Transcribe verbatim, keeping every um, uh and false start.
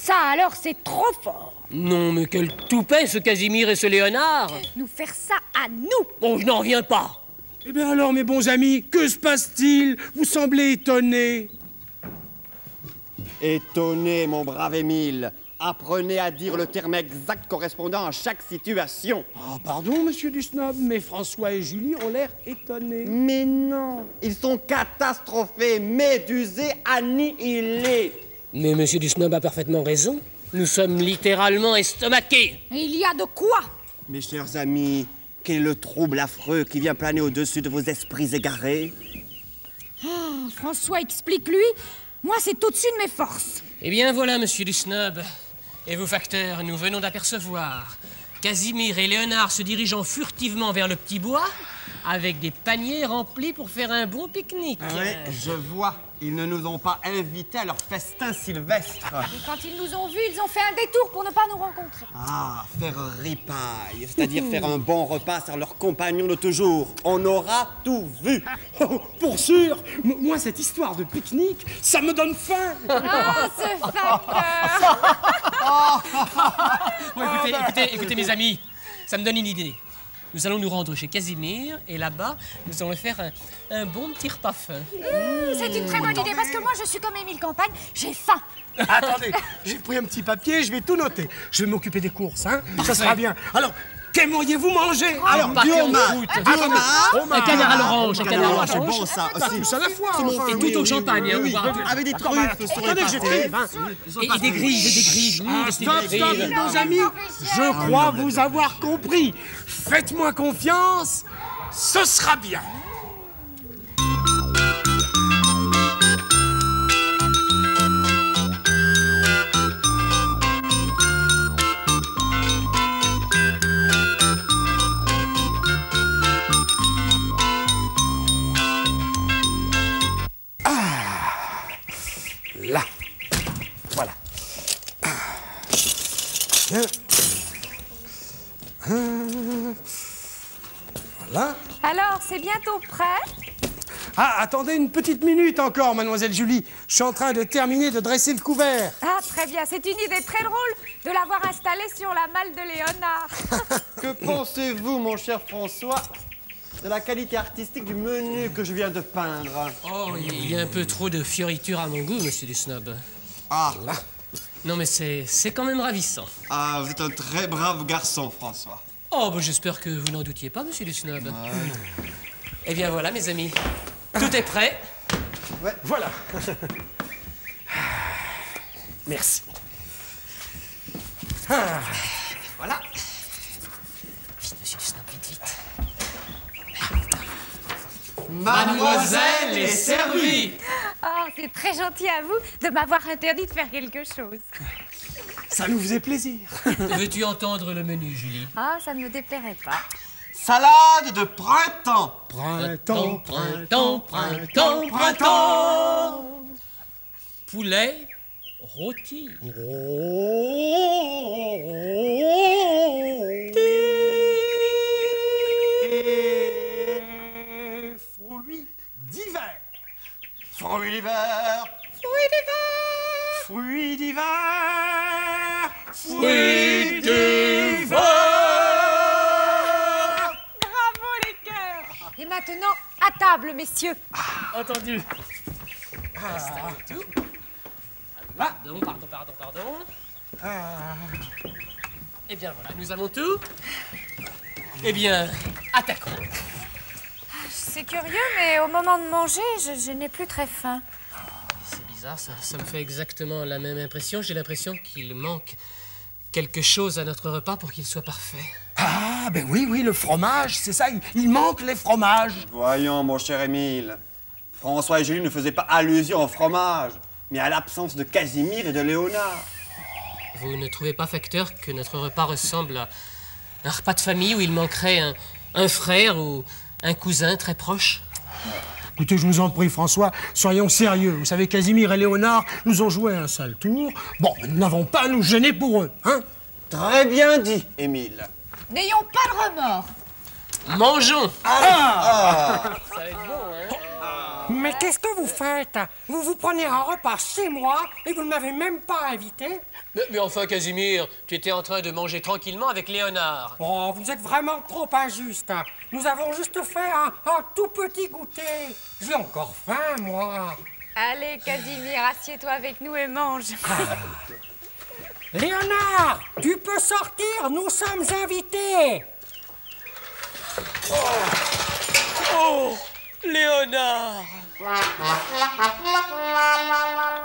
Ça alors, c'est trop fort. Non, mais quel toupet, ce Casimir et ce Léonard. Nous faire ça à nous. Bon, je n'en reviens pas. Eh bien alors, mes bons amis, que se passe-t-il? Vous semblez étonnés. Étonné, mon brave Émile. Apprenez à dire le terme exact correspondant à chaque situation. Ah, pardon, monsieur Dusnob, mais François et Julie ont l'air étonnés. Mais non, ils sont catastrophés, médusés, annihilés. Mais monsieur Dusnob a parfaitement raison. Nous sommes littéralement estomaqués. Il y a de quoi? Mes chers amis, quel est le trouble affreux qui vient planer au-dessus de vos esprits égarés? Oh, François, explique-lui. Moi, c'est au-dessus de mes forces. Eh bien, voilà, monsieur Dusnob. Et vous, facteurs, nous venons d'apercevoir Casimir et Léonard se dirigeant furtivement vers le petit bois avec des paniers remplis pour faire un bon pique-nique. Ah oui, je vois. Ils ne nous ont pas invités à leur festin sylvestre. Et quand ils nous ont vus, ils ont fait un détour pour ne pas nous rencontrer. Ah, faire ripaille, c'est-à-dire faire un bon repas sur leurs compagnons de toujours. On aura tout vu. Oh, pour sûr. M- Moi, cette histoire de pique-nique, ça me donne faim. Ah, ce facteur. Bon, écoutez, écoutez, écoutez, mes amis, ça me donne une idée. Nous allons nous rendre chez Casimir et là-bas, nous allons faire un, un bon petit repas fin. Mmh, c'est une très bonne idée parce que moi, je suis comme Émile Campagne, j'ai faim. Attendez, j'ai pris un petit papier, je vais tout noter. Je vais m'occuper des courses, hein. Ça sera bien. Alors, qu'aimeriez-vous manger? Alors, pas du faire de homard, foot. du homard. Un canard à l'orange, un canard à C'est l'orange. bon, ça Pas aussi. tous à la fois. C'est mon enfin, Et oui. tout au champagne, hein, Oui, on va- avec des truffes sur les Attendez que j'ai pâtés. trouvé, hein. Et, et des grilles, et des grilles. Mmh, Ah, des stop, grilles. stop, nos amis. Je crois vous avoir compris. Faites-moi confiance, ce sera bien. Là. Voilà. Tiens. Hum. Voilà. Alors, c'est bientôt prêt? Ah, attendez une petite minute encore, mademoiselle Julie. Je suis en train de terminer de dresser le couvert. Ah, très bien. C'est une idée très drôle de l'avoir installé sur la malle de Léonard. Que pensez-vous, mon cher François, de la qualité artistique du menu que je viens de peindre? Oh, il y a un peu trop de fioritures à mon goût, monsieur Dusnob. Ah, Là. Non, mais c'est c'est quand même ravissant. ah, vous êtes un très brave garçon, François. Oh, bah, j'espère que vous n'en doutiez pas, monsieur Dusnob. Eh bien, voilà, mes amis. Tout est prêt. Voilà. Merci. Ah. Voilà. Vite, monsieur Dusnob, vite, vite. Mademoiselle est servie. Oh, c'est très gentil à vous de m'avoir interdit de faire quelque chose. Ça nous faisait plaisir. Veux-tu entendre le menu, Julie? Ah, ça ne me déplairait pas. Salade de printemps. Printemps, printemps, printemps, printemps. Poulet rôti. Et fruits d'hiver. Fruits d'hiver. Fruits d'hiver. Fruits d'hiver. Fruits d'hiver. Bravo, les cœurs. Et maintenant, à table, messieurs. Entendu. Installez tout. Pardon, pardon, pardon, pardon. Eh bien, voilà, nous avons tout. Eh bien, attaquons. C'est curieux, mais au moment de manger, je, je n'ai plus très faim. C'est bizarre, ça, ça me fait exactement la même impression. J'ai l'impression qu'il manque quelque chose à notre repas pour qu'il soit parfait. Ah, ben oui, oui, le fromage, c'est ça, il, il manque les fromages. Voyons, mon cher Émile. François et Julie ne faisaient pas allusion au fromage, mais à l'absence de Casimir et de Léonard. Vous ne trouvez pas, facteur, que notre repas ressemble à un repas de famille où il manquerait un, un frère ou un cousin très proche? Écoutez, je vous en prie, François, soyons sérieux. Vous savez, Casimir et Léonard nous ont joué un sale tour. Bon, mais nous n'avons pas à nous gêner pour eux, hein? Très bien dit, Émile. N'ayons pas de remords. Mangeons! Ah! Ça va être bon, hein? mais qu'est-ce que vous faites? Vous vous prenez un repas chez moi et vous ne m'avez même pas invité? Mais, mais enfin, Casimir, tu étais en train de manger tranquillement avec Léonard. Oh, vous êtes vraiment trop injuste. Nous avons juste fait un, un tout petit goûter. J'ai encore faim, moi. Allez, Casimir, assieds-toi avec nous et mange. Léonard, tu peux sortir, nous sommes invités. Oh, Léonard!